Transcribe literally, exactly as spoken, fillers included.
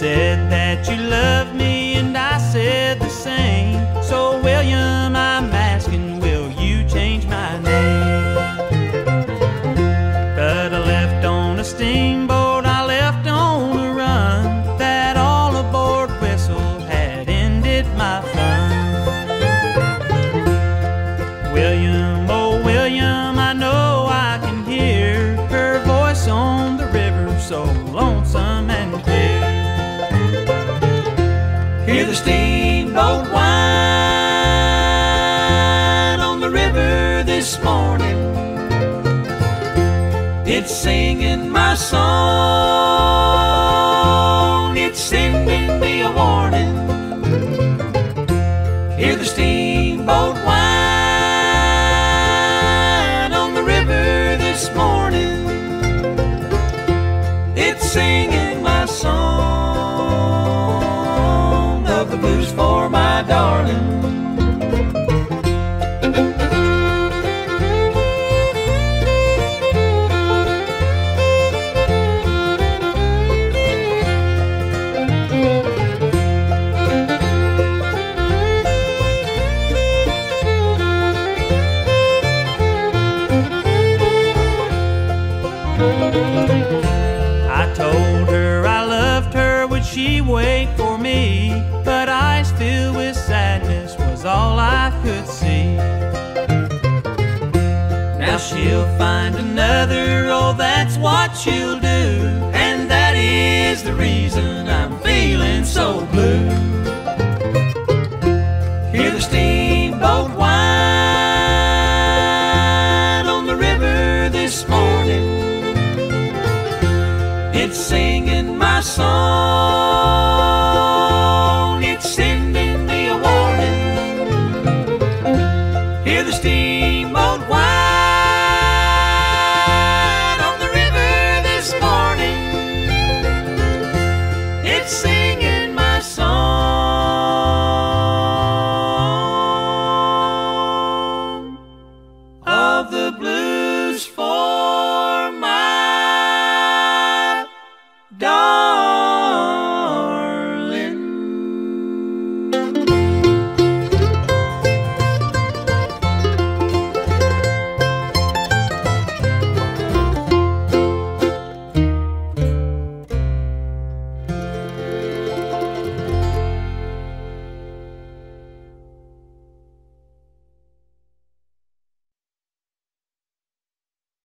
said that you loved me and I said the same. So William, I'm asking, will you change my name? But I left on a steamboat, I left on a run. That all aboard whistle had ended my fun. William, oh William, I know I can hear her voice on the river, so lonesome and clear. Hear the steamboat whine on the river this morning. It's singing my song, it's sending me a warning. Hear the steamboat whine on the river this morning. It's singing my song of the blues for my darling. I told her I loved her, would she wait for me? But eyes filled with sadness was all I could see. Now she'll find another, oh that's what she'll do, and that is the reason I'm feeling so blue. Hear the steamboat whine on the river this morning. It's singing my song, it's sending me a warning. Hear the steamboat whine on the river this morning. It's singing my song of the blues for my darling.